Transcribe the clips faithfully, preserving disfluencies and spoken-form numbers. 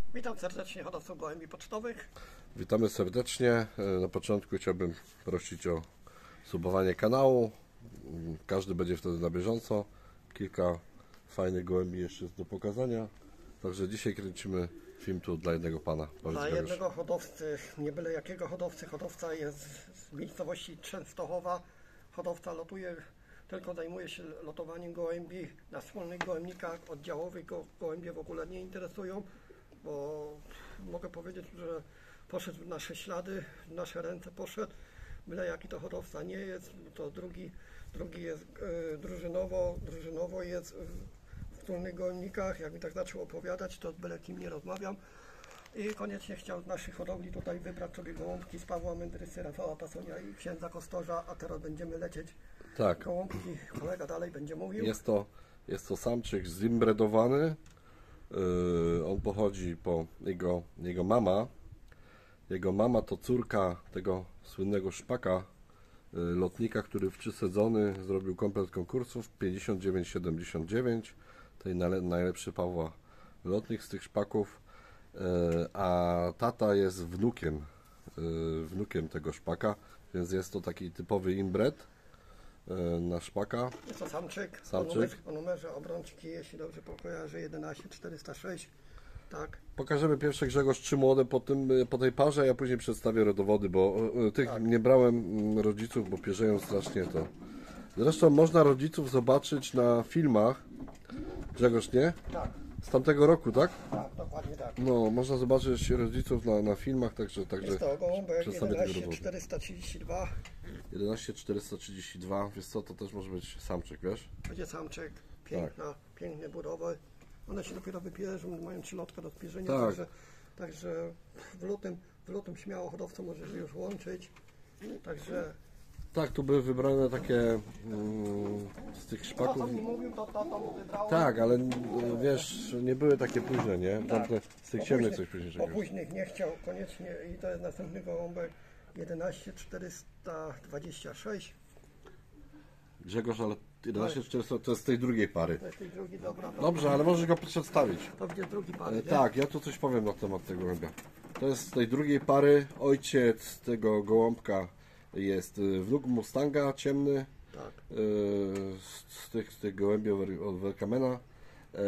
Witam serdecznie hodowców gołębi pocztowych. Witamy serdecznie. Na początku chciałbym prosić o subowanie kanału. Każdy będzie wtedy na bieżąco. Kilka fajnych gołębi jeszcze jest do pokazania. Także dzisiaj kręcimy film tu dla jednego pana. Powiedz, Dla Grzegorz. jednego hodowcy, nie byle jakiego hodowcy. Hodowca jest z miejscowości Częstochowa. Hodowca lotuje, tylko zajmuje się lotowaniem gołębi na wspólnych gołębnikach oddziałowych. Go, gołębie w ogóle nie interesują, bo mogę powiedzieć, że poszedł w nasze ślady, w nasze ręce poszedł. Byle jaki to hodowca nie jest, to drugi, drugi jest e, drużynowo, drużynowo jest w wspólnych gołębnikach. Jak mi tak zaczął opowiadać, to byle kim nie rozmawiam. I koniecznie chciał z naszych hodowli tutaj wybrać sobie gołąbki z Pawła Mędrysy, Rafała Pasonia i księdza Kostorza, a teraz będziemy lecieć. Tak. Gołąbki, kolega dalej będzie mówił. Jest to, jest to samczyk zimbredowany. Yy, on pochodzi po jego, jego mama. Jego mama to córka tego słynnego szpaka, yy, lotnika, który w trzy sezony zrobił komplet konkursów pięćdziesiąt dziewięć siedemdziesiąt dziewięć. To najlepszy Pawła lotnik z tych szpaków. Yy, a tata jest wnukiem, yy, wnukiem tego szpaka, więc jest to taki typowy inbred na szpaka. Jest to samczyk, samczyk. O, numerze, o numerze obrączki, jeśli dobrze pokojarzę, jedenaście czterysta sześć. Tak. Pokażemy pierwsze, Grzegorz, trzy młode po, tym, po tej parze, a ja później przedstawię rodowody, bo tych tak. nie brałem rodziców, bo pierzeją strasznie to. Zresztą można rodziców zobaczyć na filmach, Grzegorz, nie? Tak. Z tamtego roku, tak? Tak, dokładnie tak. No, można zobaczyć rodziców na, na filmach, także, także Jest to gołąbek przedstawię tego jedenaście rodowodu. czterysta trzydzieści dwa. jedenaście czterysta trzydzieści dwa, wiesz co, to też może być samczyk, wiesz? Będzie samczyk, piękna, tak. Piękne budowy. One się dopiero wypierzą, mają trzylotka do spierzenia, tak. także, także w lutym, w lutym śmiało hodowcą możesz już łączyć. Także tak, tu były wybrane takie mm, z tych szpaków. to, co mi mówił, to, to, to wybrałem. Tak, ale wiesz, nie były takie późne, nie? Tak. Z tych ciemnych coś późniejszego. Po późnych nie chciał koniecznie i to jest następny gołąbek jedenaście czterysta dwadzieścia sześć. Grzegorz, ale jedenaście czterysta to jest z tej drugiej pary. To jest tej drugi, dobra. Dobrze, ale możesz go przedstawić. To będzie drugi pary, E, nie? tak, ja tu coś powiem na temat tego gołębia. To jest z tej drugiej pary. Ojciec tego gołąbka jest y, wnuk Mustanga ciemny. Tak. y, z, z tych, z tych gołębi od Welkamena. E,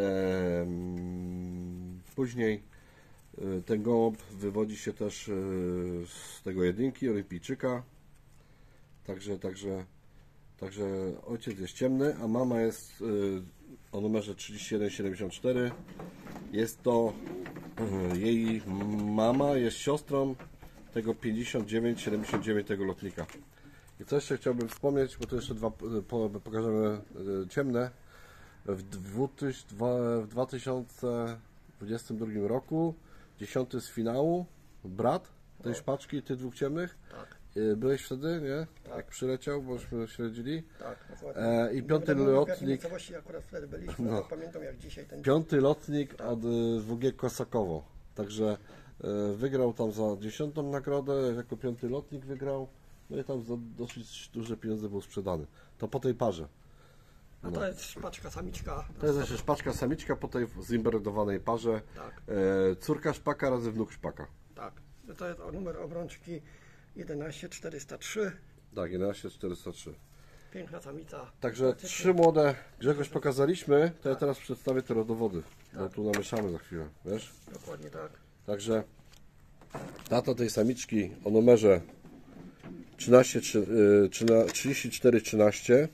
później y, ten gołąb wywodzi się też y, z tego jedynki, olimpijczyka. Także, także, także ojciec jest ciemny, a mama jest y, o numerze trzydzieści jeden siedemdziesiąt cztery. Jest to y, jej mama, jest siostrą tego pięćdziesiąt dziewięć siedemdziesiąt dziewięć tego lotnika. I co jeszcze chciałbym wspomnieć, bo tu jeszcze dwa po, pokażemy y, ciemne. W, w dwa tysiące dwudziestym drugim roku, dziesiąty z finału, brat tej szpaczki, tych dwóch ciemnych. Tak. Byłeś wtedy, nie? Tak. Jak przyleciał, bośmy śledzili. Tak, dokładnie. E, I piąty Nie lotnik. akurat wtedy byliśmy, No. ale pamiętam jak dzisiaj ten Piąty lotnik od y, W G Kosakowo. Także y, wygrał tam za dziesiątą nagrodę, jako piąty lotnik wygrał. No i tam za dosyć duże pieniądze był sprzedany. To po tej parze. A to jest szpaczka samiczka. To jest jeszcze szpaczka samiczka po tej zimbredowanej parze. Tak. E, córka szpaka razy wnuk szpaka. Tak. To jest numer obrączki jedenaście czterysta trzy. Tak, jedenaście czterysta trzy. Piękna samica. Także Praktycznie- trzy młode Grzegorz pokazaliśmy, to ja Tak. teraz przedstawię te rodowody, bo tu namieszamy za chwilę, wiesz? Dokładnie tak. Także tata tej samiczki o numerze trzynaście, trzydzieści cztery trzynaście.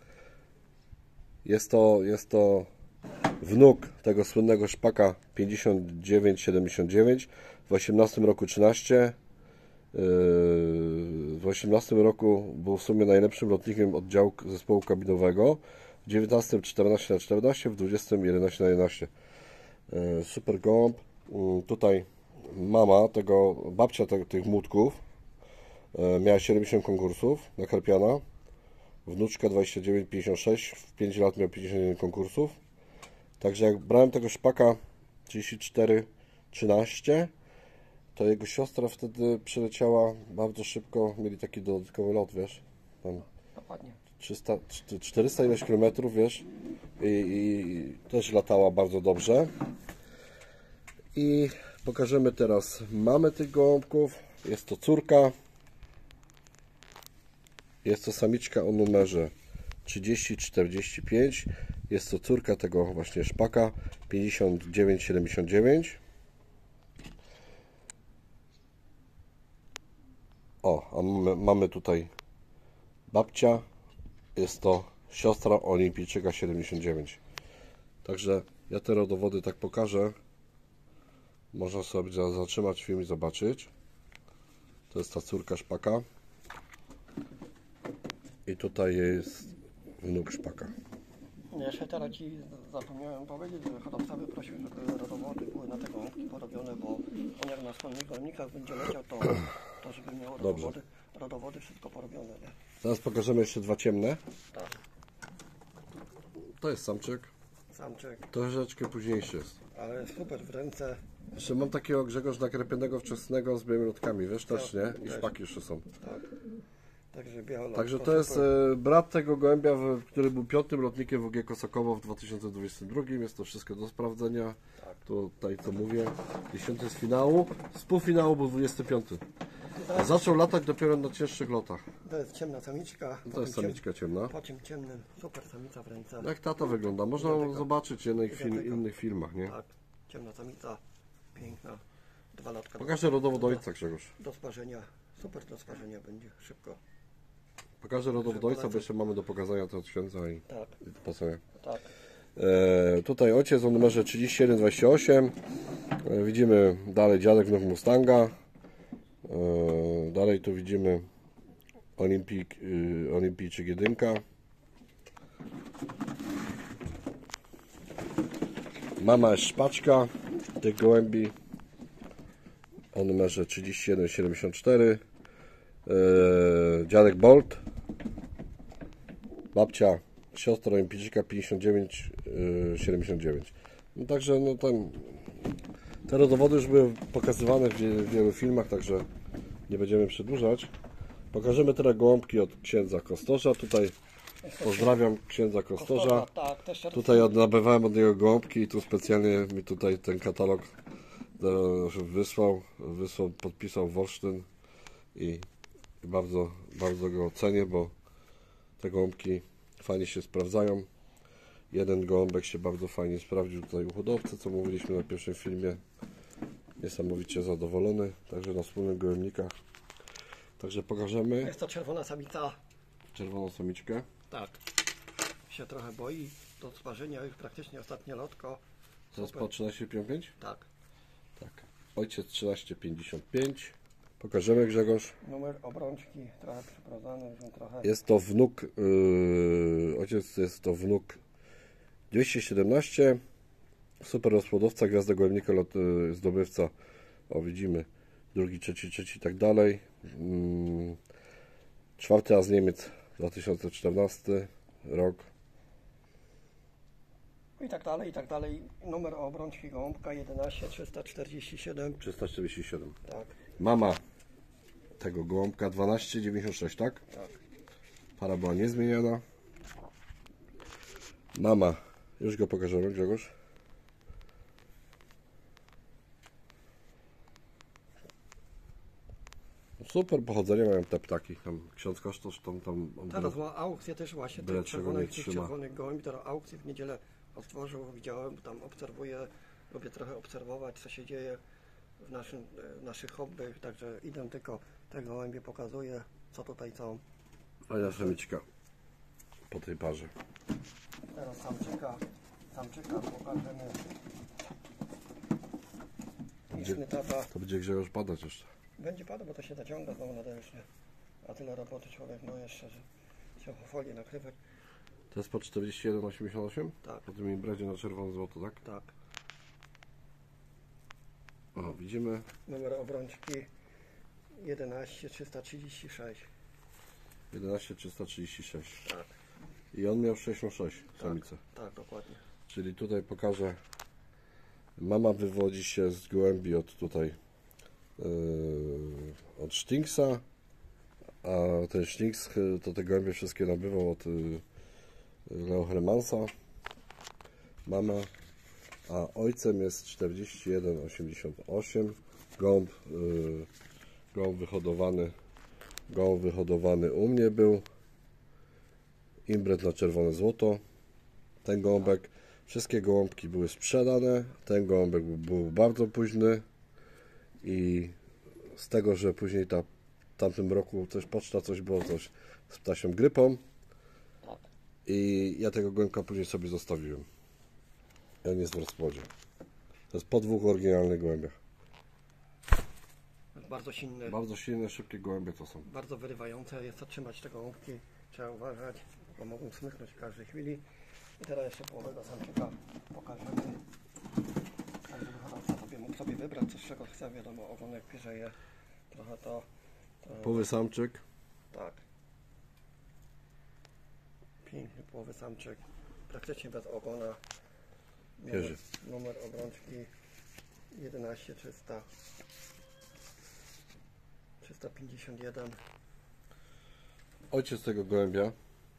Jest to, jest to wnuk tego słynnego szpaka pięćdziesiąt dziewięć siedemdziesiąt dziewięć, w osiemnastym roku trzynaście. W osiemnastym roku był w sumie najlepszym lotnikiem oddziału zespołu kabinowego, w dziewiętnastym czternaście na czternaście, w dwudziestym jedenaście na jedenaście. Super gołąb. Tutaj mama tego, babcia te, tych młódków miała siedemdziesiąt konkursów na karpiana, wnuczka dwadzieścia dziewięć pięćdziesiąt sześć, w pięć lat miał pięćdziesiąt jeden konkursów. Także jak brałem tego szpaka trzydzieści cztery trzynaście, to jego siostra wtedy przeleciała bardzo szybko, mieli taki dodatkowy lot, wiesz, tam Dokładnie. trzysta, czterysta ileś kilometrów, wiesz, i, i też latała bardzo dobrze. I Pokażemy teraz mamę tych gołąbków. Jest to córka. Jest to samiczka o numerze trzydzieści czterdzieści pięć. Jest to córka tego właśnie szpaka pięćdziesiąt dziewięć siedemdziesiąt dziewięć. O, a mamy, mamy tutaj babcia. Jest to siostra olimpijczyka siedemdziesiąt dziewięć. Także ja te rodowody tak pokażę. Można sobie zatrzymać film i zobaczyć. To jest ta córka szpaka. I tutaj jest wnuk szpaka. Jeszcze teraz Ci zapomniałem powiedzieć, że hodowca wyprosił, żeby rodowody były na te gołąbki porobione, bo on jak na wspólnych gołębnikach będzie leciał, to, to żeby miał rodowody, rodowody wszystko porobione. Nie? Teraz pokażemy jeszcze dwa ciemne. Tak, To jest samczyk. samczyk, Troszeczkę późniejszy jest. ale super w ręce. Jeszcze mam takiego Grzegorz nakrępionego wczesnego z białymi lotkami, wiesz, też, nie? I też. szpaki jeszcze są. Tak. Także białolot, Także to jest e, brat tego gołębia, w- który był piątym lotnikiem W G Kosakowo w dwa tysiące dwudziestym drugim. Jest to wszystko do sprawdzenia. Tak. Tutaj co mówię. Dziesiąty z finału. Z półfinału był dwudziesty piąty. A zaczął latać dopiero na cięższych lotach. To jest ciemna samiczka. To jest samiczka ciemna. Po czym ciemnym, super samica w ręce. Jak tata wygląda? Można Dlatego- zobaczyć w innych, film, dlatego- innych filmach, nie? Tak, ciemna samica, piękna, dwa latka do, Pokażę rodowód ojca, Grzegorz. do sparzenia, super do sparzenia będzie, szybko. Pokażę rodowód ojca, bo jeszcze mamy do pokazania to od księdza i, Tak, i do pasania. tak. E, tutaj ojciec o numerze trzydzieści jeden dwadzieścia osiem. E, widzimy dalej dziadek wnuk Mustanga. E, dalej tu widzimy Olimpik, y, Olimpijczyk jedynka. Mama jest szpaczka tych gołębi o numerze trzydzieści jeden siedemdziesiąt cztery. E, dziadek Bolt. Babcia, siostra olimpijczyka pięćdziesiąt dziewięć siedemdziesiąt dziewięć. No także no tam te rodowody już były pokazywane w wie- w wielu filmach, także nie będziemy przedłużać. Pokażemy teraz gołąbki od księdza Kostorza. Tutaj pozdrawiam księdza Kostorza. Tak, też Tutaj od- nabywałem od niego gołąbki i tu specjalnie mi tutaj ten katalog e, wysłał, wysłał, podpisał Wolsztyn i i bardzo, bardzo go cenię, bo te gołąbki fajnie się sprawdzają. Jeden gołąbek się bardzo fajnie sprawdził tutaj u hodowcy, co mówiliśmy na pierwszym filmie. Niesamowicie zadowolony, także na wspólnych gołębnikach. Także pokażemy Jest to czerwona samica, czerwoną samiczkę. tak, się trochę boi do sparzenia, już praktycznie ostatnie lotko. Teraz Super. po trzynaście pięćdziesiąt pięć? Tak, Tak. Ojciec trzynaście pięćdziesiąt pięć. Pokażemy, Grzegorz. numer obrączki, trochę przyprowadzany, już trochę. Jest to wnuk, yy, ojciec jest to wnuk dwieście siedemnaście, super rozpłodowca, gwiazda gołębnika, lot, yy, zdobywca, o widzimy, drugi, trzeci, trzeci i tak dalej. Yy, czwarty as Niemiec, dwa tysiące czternasty rok. I tak dalej, i tak dalej. Numer obrączki gołąbka jedenaście trzysta czterdzieści siedem. trzysta czterdzieści siedem. Tak, Mama tego gołąbka dwanaście dziewięćdziesiąt sześć, tak? tak. Para była niezmieniana. Mama, już go pokażemy, Grzegorz. Super pochodzenie mają te ptaki. Tam ksiądz Kosztosz, tam, tam on Teraz ma aukcję też właśnie byle tych czego nie czerwonych, tych trzyma. czerwonych gołębi, teraz aukcję w niedzielę otworzył, widziałem, tam obserwuję, lubię trochę obserwować, co się dzieje w, naszym, w naszych hobbyach, także idę tylko te gołębie pokazuję, co tutaj są. Fajna samiczka po tej parze. Teraz samczyka, samczyka pokażemy. Liczny tata. To będzie Grzegorz padać jeszcze. Będzie padał, bo to się zaciąga znowu na deszcz, nie? A tyle roboty człowiek ma jeszcze, że trzeba folię nakrywać. To jest po czterdzieści jeden osiemdziesiąt osiem? Tak, Po tym imprezie na czerwono złoto, tak? tak. O, widzimy. Numer obrączki jedenaście trzysta trzydzieści sześć. jedenaście trzysta trzydzieści sześć. Tak, I on miał sześćdziesiąt sześć samice. tak, dokładnie. Czyli tutaj pokażę. Mama wywodzi się z gołębi od tutaj yy, od Sztinksa, a ten Sztinks yy, to te gołębie wszystkie nabywał od yy, Leo Hermansa. Mama, a ojcem jest czterdzieści jeden osiemdziesiąt osiem. Gołąb, yy, gołąb wyhodowany, gołąb wyhodowany u mnie był. Imbret na czerwone złoto. Ten gołąbek, wszystkie gołąbki były sprzedane. Ten gołąbek był, był bardzo późny i z tego, że później ta, w tamtym roku coś poczta, coś było, coś z ptasią grypą. Tak. I ja tego gołębka później sobie zostawiłem. I on jest w rozpłodzie. To jest po dwóch oryginalnych gołębiach. Bardzo silny, Bardzo silne, szybkie gołębie to są. bardzo wyrywające. Jest to trzymać te gołąbki. Trzeba uważać, bo mogą smyknąć w każdej chwili. I teraz jeszcze połowego samczyka pokażemy. Tak, żeby hodowca sobie mógł sobie wybrać, co z czego chce. Wiadomo, ogonek pierzeje. Trochę to... to Poły samczyk. tak. Piękny połowy samczyk. Praktycznie bez ogona. Numer, Pierzy. numer obrączki jedenaście trzysta. trzysta pięćdziesiąt jeden. Ojciec tego gołębia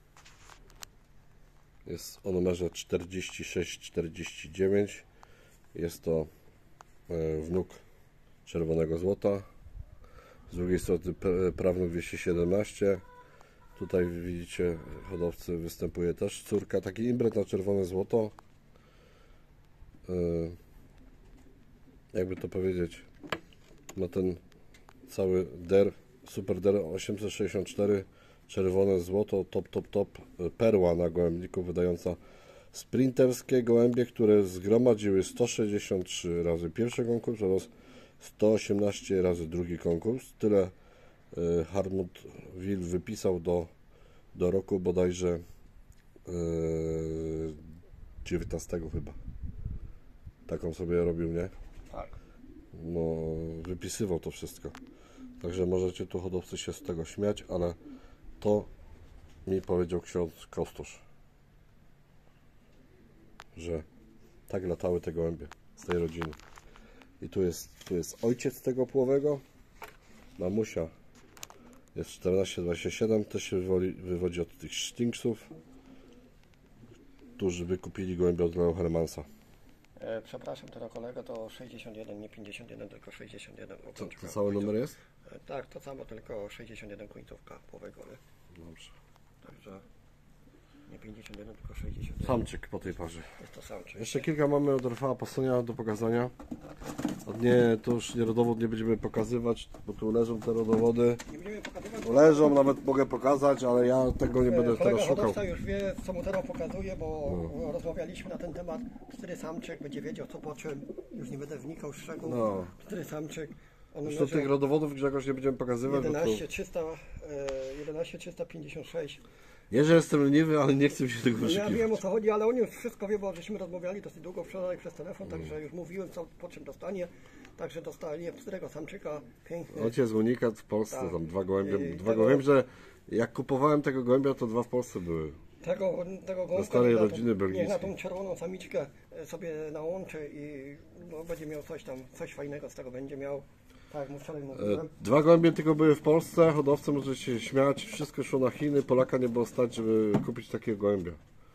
jest o numerze czterdzieści sześć czterdzieści dziewięć. Jest to e, wnuk czerwonego złota. Z drugiej strony p- prawnuk dwieście siedemnaście. Tutaj widzicie, hodowcy występuje też córka. Taki imbret na czerwone złoto. E, jakby to powiedzieć, ma ten cały der, super der osiemset sześćdziesiąt cztery, czerwone złoto, top, top, top, perła na gołębniku wydająca sprinterskie gołębie, które zgromadziły sto sześćdziesiąt trzy razy pierwszy konkurs oraz sto osiemnaście razy drugi konkurs. Tyle y, Hartmut Will wypisał do, do roku bodajże y, dziewiętnastego chyba. Taką sobie robił, nie? Tak. No, wypisywał to wszystko. Także możecie tu hodowcy się z tego śmiać, ale to mi powiedział ksiądz Kostusz, że tak latały te gołębie z tej rodziny. I tu jest, tu jest ojciec tego płowego, mamusia jest czternaście dwadzieścia siedem, też się wywodzi, wywodzi od tych Stinksów, którzy wykupili gołębie od Leo Hermansa. E, przepraszam, teraz kolega to sześćdziesiąt jeden, nie pięćdziesiąt jeden, tylko sześćdziesiąt jeden. To, to cały numer jest? E, tak, to samo, tylko sześćdziesiąt jeden końcówka połowego. Dobrze. Także nie pięćdziesiąt jeden, tylko sześćdziesiąt jeden. Samczyk po tej parze. Jest to samczyk. Jeszcze kilka mamy od Rafała Pasonia do pokazania. A nie, to już nie rodowód nie będziemy pokazywać, bo tu leżą te rodowody. Nie będziemy pokazywać. Leżą, nawet mogę pokazać, ale ja tego nie będę Kolega teraz szukał. hodowca już wie, co mu teraz pokazuje, bo no. rozmawialiśmy na ten temat. Który samczyk będzie wiedział, co po czym. Już nie będę wnikał w szczegóły. No. Który samczyk. On Zresztą tych rodowodów Grzegorz nie będziemy pokazywać. jedenaście trzysta, jedenaście trzysta pięćdziesiąt sześć. Nie, że jestem leniwy, ale nie chcę mi się tego Ja wyszukiwać. wiem, o co chodzi, ale on już wszystko wie, bo żeśmy rozmawiali dosyć długo wczoraj przez telefon, także już mówiłem, co po czym dostanie. Także dostali którego samczyka, piękny. Ojciec unikat w Polsce, Tak. tam dwa gołębie. I Dwa tego- go... Wiem, że jak kupowałem tego gołębia, to dwa w Polsce były. Tego, tego gołąbka starej niech na tą- rodziny niech belgijskiej. na tą czerwoną samiczkę sobie nałączy i no, będzie miał coś tam, coś fajnego z tego będzie miał. Tak jak mu wczoraj E, mówiłem. Dwa gołębie tylko były w Polsce, hodowcy możecie się śmiać, wszystko szło na Chiny, Polaka nie było stać, żeby kupić takiego gołębia.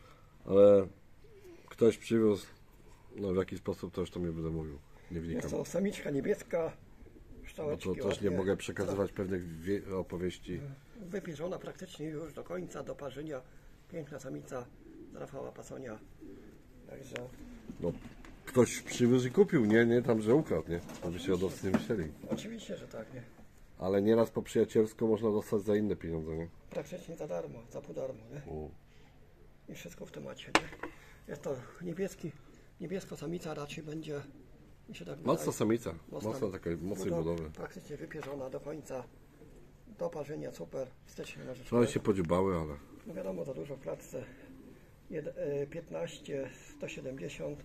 Ale ktoś przywiózł, no w jaki sposób to już to nie będę mówił, nie wnikam. Jest to samiczka niebieska, Bo szczałeczki to też nie ładnie. mogę przekazywać pewnych wie- opowieści. Wypierzona praktycznie już do końca, do parzenia. Piękna samica z Rafała Pasonia. Także No, ktoś przywiózł i kupił, nie, nie tam, że ukradł, nie? Aby się hodowcy nie myśleli. oczywiście, że tak, nie? Ale nieraz po przyjacielsku można dostać za inne pieniądze, nie? Praktycznie za darmo, za pół darmo, nie? U. I wszystko w temacie, nie? Jest to niebieski, niebieska samica raczej będzie, mi się tak Mocna wydaje, samica, Mocna- mocna taka, mocnej budo- budowy. Praktycznie wypierzona do końca, do parzenia, super, wstecznie na rzecz. Trochę się podziubały, ale No wiadomo, za dużo w klatce. Jed- e, piętnaście, sto siedemdziesiąt.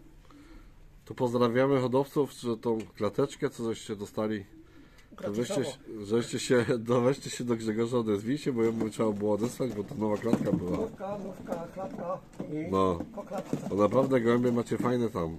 tu pozdrawiamy hodowców, że tą klateczkę, co żeście dostali, to weźcie, Gratisowo. żeście się, do, weźcie się do Grzegorza, odezwijcie, bo jemu trzeba było odesłać, bo to nowa klatka była. Nówka, nówka, klatka i No. po klatce. To naprawdę gołębie macie fajne tam.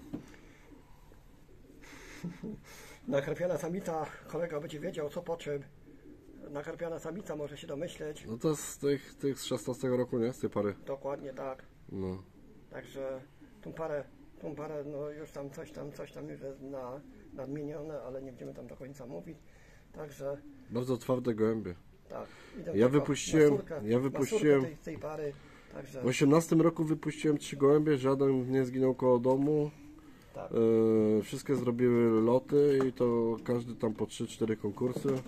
Nakarpiana samica, kolega będzie wiedział co po czym. Nakarpiana samica może się domyśleć. No to jest z tych, tych z szesnastego roku, nie? Z tej pary. Dokładnie tak. No. Także tą parę tą parę, no już tam coś tam, coś tam już jest na, nadmienione, ale nie będziemy tam do końca mówić. Także Bardzo twarde gołębie. tak. Idę Ja tylko wypuściłem- na córkę, ja na wypuściłem- córkę tej, tej pary. Także W osiemnastym roku wypuściłem trzy gołębie, żaden nie zginął koło domu. tak. E, wszystkie zrobiły loty i to każdy tam po trzy cztery konkursy. E,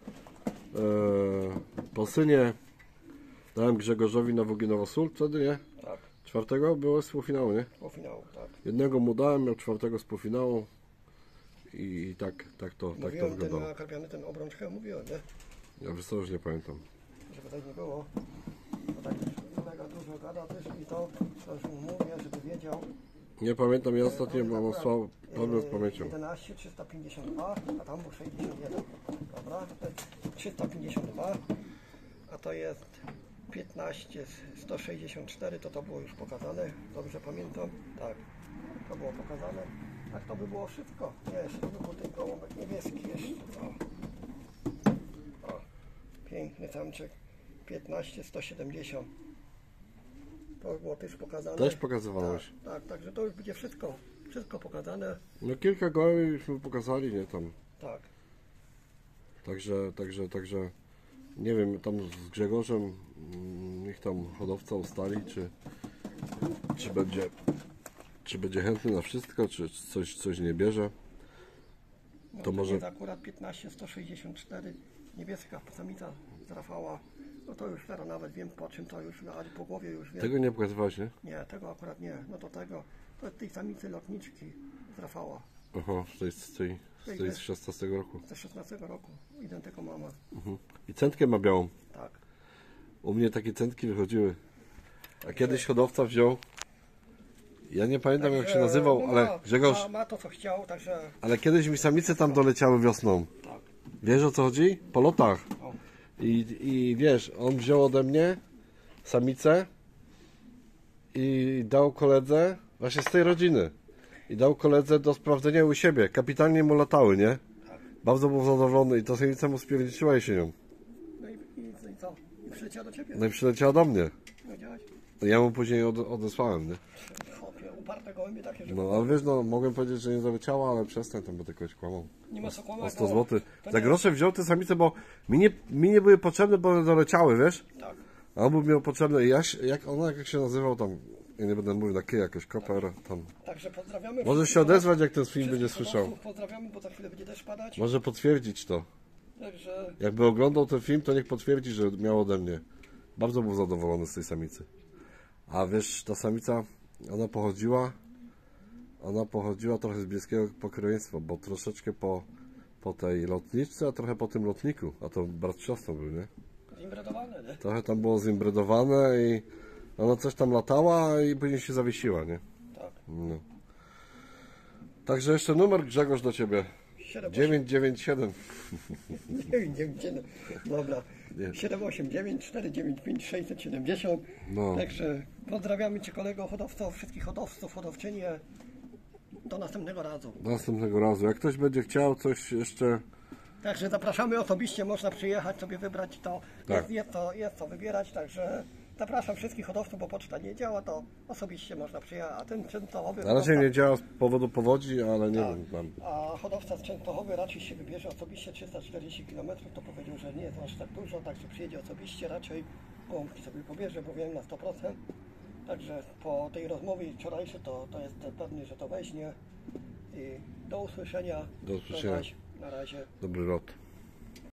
po synie dałem Grzegorzowi na Woginowo Sól wtedy, nie? Tak, Czwartego było z półfinału, nie? po finału, tak. Jednego mu dałem, miał czwartego z półfinału i, i tak, tak to, tak to Mówiłem ten wyglądało. na karpiany, ten obrączkę mówiłem, nie? Ja wiesz co, już nie pamiętam. Żeby tak nie było. Bo tak kolega dużo gada też i to, to już mu mówię, żeby wiedział. Nie pamiętam, ja To ostatnio jest mam akurat, słabo problem z yy, pamięcią. jedenaście trzysta pięćdziesiąt dwa, a tam był sześćdziesiąt jeden. Dobra, to jest trzysta pięćdziesiąt dwa, a to jest piętnaście sto sześćdziesiąt cztery, to to było już pokazane, dobrze pamiętam, tak, to było pokazane. Tak to by było wszystko, nie, jeszcze to by był ten gołąbek niebieski jeszcze, o. O, piękny samczyk, piętnaście sto siedemdziesiąt. To było też pokazane. Też pokazywałeś. Tak, tak, także to już będzie wszystko, wszystko pokazane, No kilka gołębi już pokazali, nie tam. tak. Także, także, także nie wiem, tam z Grzegorzem mm, niech tam hodowca ustali, czy, czy będzie czy będzie chętny na wszystko, czy coś, coś nie bierze. No, To może- jest akurat piętnaście sto sześćdziesiąt cztery, niebieska samica z Rafała. No to już teraz nawet wiem po czym to już, no, ale po głowie już wiem. Tego nie pokazywałeś, nie? Nie, tego akurat nie, no to tego, to tej samicy lotniczki z Rafała. Aha, z tej, z tej, z tej z szesnastego roku. Ze szesnastego roku, identego mama, Mhm. I centkę ma białą. tak. U mnie takie centki wychodziły. A kiedyś hodowca wziął, ja nie pamiętam jak się Także, nazywał, no, ale ma, Grzegorz, ma, ma to co chciał, także ale kiedyś mi samice tam doleciały wiosną. tak. Wiesz o co chodzi? Po lotach. O, I, I wiesz, on wziął ode mnie samicę i dał koledze, właśnie z tej rodziny, i dał koledze do sprawdzenia u siebie. Kapitalnie mu latały, nie? tak. Bardzo był zadowolony i ta samica mu spierniczyła jesienią. No i, i, i co? I przyleciała do ciebie, No i przyleciała do mnie. no widziałeś? Ja mu później od, odesłałem, nie? Chłopie, uparte gołębie takie, że No ale wiesz, no mogłem powiedzieć, że nie doleciała, ale przestań, tam będę kogoś kłamał. nie ma co O kłamać. sto bo złotych. to Za nie- grosze wziął te samice, bo mi nie, mi nie były potrzebne, bo one doleciały, wiesz? Tak. A on był miał potrzebne i ja, się- jak ona, jak się nazywał tam, ja nie będę mówił na ky, jakoś koper, tam. Także pozdrawiamy. Możesz wszystkich się odezwać, jak ten film wszystkich będzie słyszał. hodowców Pozdrawiamy, bo za chwilę będzie deszcz padać. Może potwierdzić to. Także Jakby oglądał ten film, to niech potwierdzi, że miał ode mnie. Bardzo był zadowolony z tej samicy. A wiesz, ta samica, ona pochodziła, ona pochodziła trochę z bliskiego pokrewieństwa, bo troszeczkę po, po tej lotniczce, a trochę po tym lotniku. A to brat siostrą był, nie? zimbredowane, nie? Trochę tam było zimbredowane i ona coś tam latała i później się zawiesiła, nie? Tak. No. Także jeszcze numer, Grzegorz, do Ciebie. siedem dziewięć dziewięć siedem. dziewięć dziewięć siedem. Dobra. Nie. siedem osiem dziewięć cztery dziewięć pięć sześć siedem zero. No. Także pozdrawiamy Cię kolego hodowco, wszystkich hodowców, hodowczynie. Do następnego razu. Do następnego razu. Jak ktoś będzie chciał coś jeszcze... Także zapraszamy osobiście, można przyjechać sobie wybrać to. Tak. Jest, jest, to, jest to wybierać, także zapraszam wszystkich hodowców, bo poczta nie działa, to osobiście można przyjechać. A ten Częstochowy Na razie nie działa z powodu powodzi, ale nie Tak. wiem tam. A hodowca z Częstochowy raczej się wybierze osobiście trzysta czterdzieści kilometrów, to powiedział, że nie jest aż tak dużo, także przyjedzie osobiście, raczej gołąbki sobie pobierze, bo wiem na sto procent. Także po tej rozmowie wczorajszej to, to jest pewny, że to weźmie. I do usłyszenia. Do usłyszenia. Na razie. Dobry lot.